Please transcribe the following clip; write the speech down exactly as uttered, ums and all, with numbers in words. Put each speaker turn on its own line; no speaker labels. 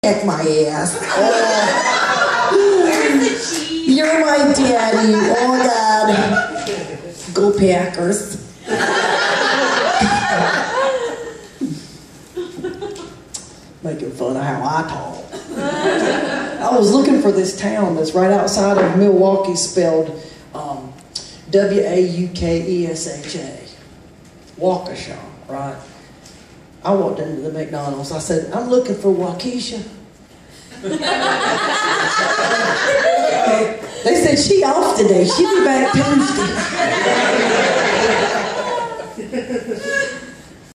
Kick my ass. Oh. You're my daddy. Oh God. Go Packers. Making fun of how I talk. I was looking for this town that's right outside of Milwaukee, spelled um, W A U K E S H A. Waukesha, right? I walked into the McDonald's. I said, I'm looking for Waukesha. They said, she off today. She'll be back Tuesday.